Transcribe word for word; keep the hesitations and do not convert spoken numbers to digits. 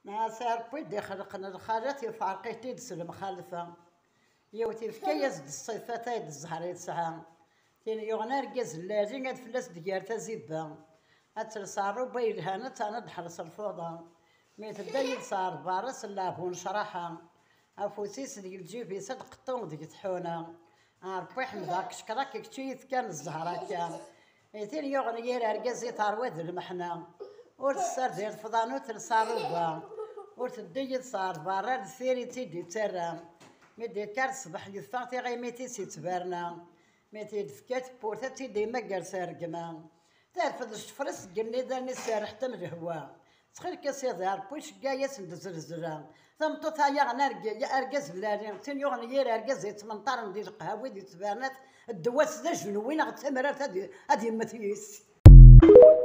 ناصر بيدي خلقنا الخالات يفارقي تيدس المخالفة يوتي في كياس الصيفة تايد الزهر يتسعى تين يغنى ركز اللازين قد فلاس ديار تزيبا أترصارو بيلهانا تانا دحرس الفوضى ميت الدايد صار بارس اللابون شرحا أفوسيس ديال الجيبي صدق طون ديك تحونا عربي حمداك شكراك كتشيث كان الزهرة كان تين يغنى يرى ركز يطارواد المحنا ورسار ديال فضانو ترصارو با ورتديد صار برا الثيري تيدي ترى مدي كار صباح يفاغتي غي ميتي سيتبارنا ميتي دفكات بورتا تيدي مقر سارقما تعرف هاد الشفرس قلني داني سارح تم الهوا تخيل كاسيدي عربوش كاياس ندزرزرا ثمطوط هيا غنرقا يا ارقاز بلادي تين يغني يا ارقاز يتمنطر ندير القهاوي دي تبانات الدواس دا جنوين غتمرات هادي هادي متيس